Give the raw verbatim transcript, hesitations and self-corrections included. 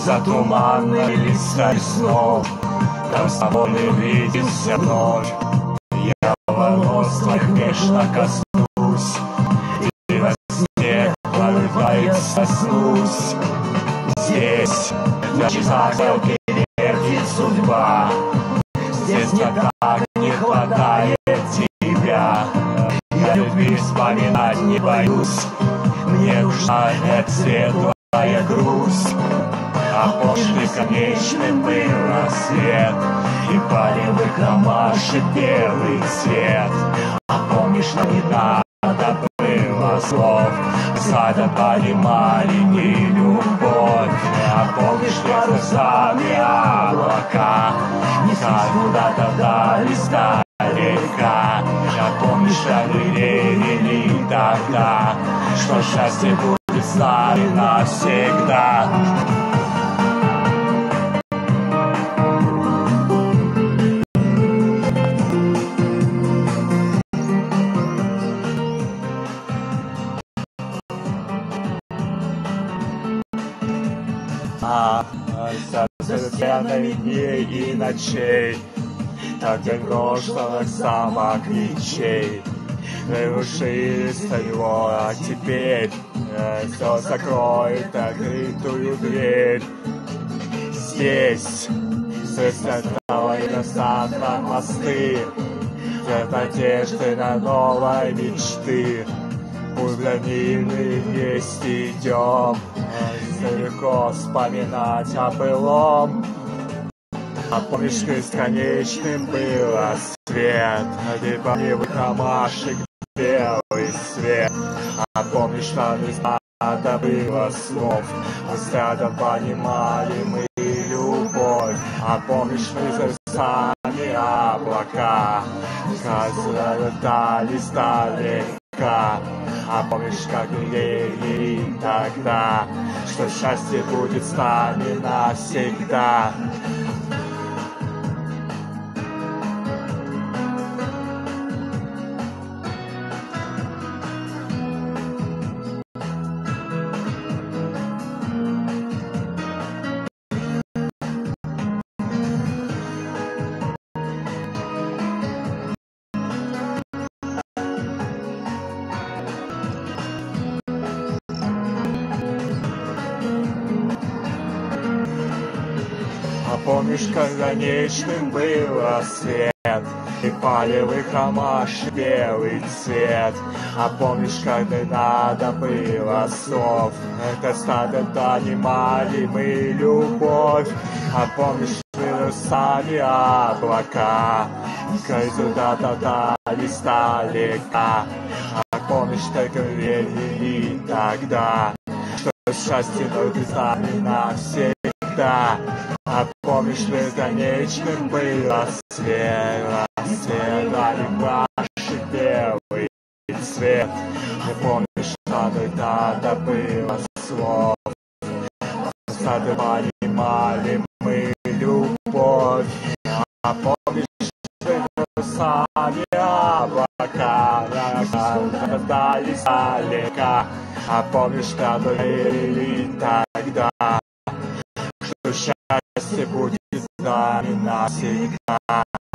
За туманной листой снов там с тобой видимся вновь. Я волос твоих нежно коснусь, и во сне порывается снусь. Здесь на часах летит судьба, здесь никак не хватает тебя. Я любви вспоминать не боюсь, мне нужна эта светлая грусть. А после конечным был рассвет, и полевых ромашек белый цвет. А помнишь, нам не надо было слов, сада понимали не любовь. А помнишь, глазами облака неслись куда-то вдали издалека. А помнишь, как мы верили тогда, что счастье будет с нами навсегда. А сотнями дней и ночей, так день прошлых самых мечей, разрушились его, а теперь э, все закроет открытую дверь. Здесь светлой на завтра мосты, цвет надежды на новой мечты. Пусть мирные вместе идем, далеко вспоминать о былом. А помнишь, бесконечным был рассвет, где полевых ромашек белый свет. А помнишь, что не надо было слов, взглядом понимали мы любовь. А помнишь, мы за сами облака, как залетали издалека. А помнишь, как мы верили тогда, что счастье будет с нами навсегда. А помнишь, как конечным был рассвет, и полевых ромашек белый цвет. А помнишь, как не надо было слов, это стадо донимали мы любовь. А помнишь, вырастали облака, как куда-то дали издалека. А помнишь, как верили тогда, что счастье будет с нами навсегда. А помнишь, бесконечным был рассвет, рассвет, наливашек белый цвет. Не помнишь, что тогда было слов, сады понимали мы любовь. А помнишь, сами облака дали издалека. А помнишь, что говорили тогда, что счастье будет с нами навсегда.